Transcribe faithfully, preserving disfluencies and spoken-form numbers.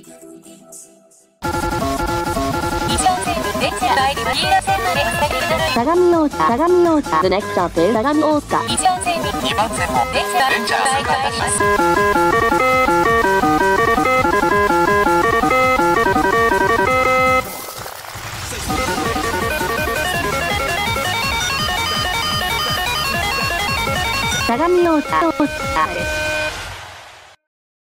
相模大阪、相模大阪、The next stop is 相模大阪。 にばん線も電車がレンジャー再開します。 相模大阪。